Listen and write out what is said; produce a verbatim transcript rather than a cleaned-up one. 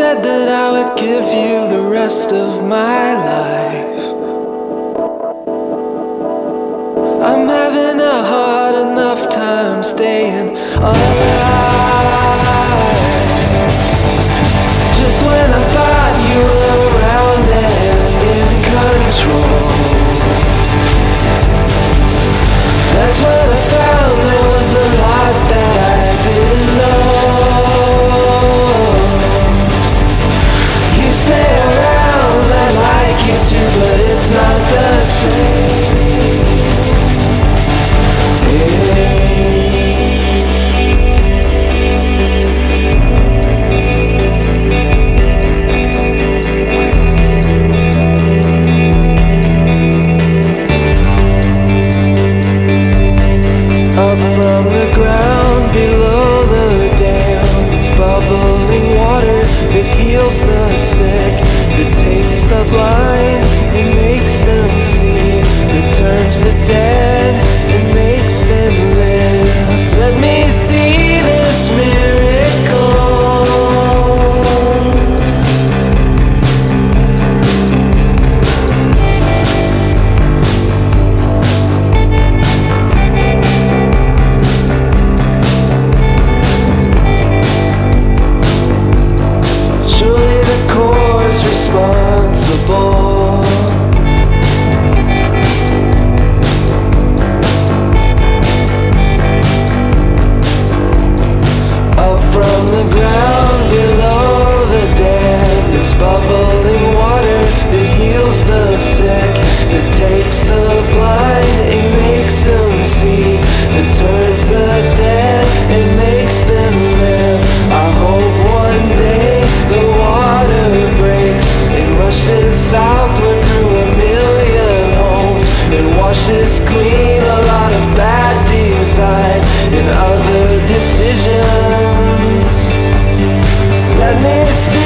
said that I would give you the rest of my life. I'm having a hard enough time staying alive. Just when I thought you were around and in control, that's when I found there was a lot that I didn't know. You stay around, I like you too, but it's not the same. Up from the ground below the dam is bubbling water that heals the sick, that takes the blind and makes them see, that turns the dead and makes them live. Let me see this miracle. Surely the core's responsible. Up from the ground below the dam, there's bubbling water that heals the sick, that takes the blind and makes them see, that turns the dead and makes them live. I hope one day the water breaks and rushes southward through a million homes and washes clean a lot of bad design and other decisions. Let me see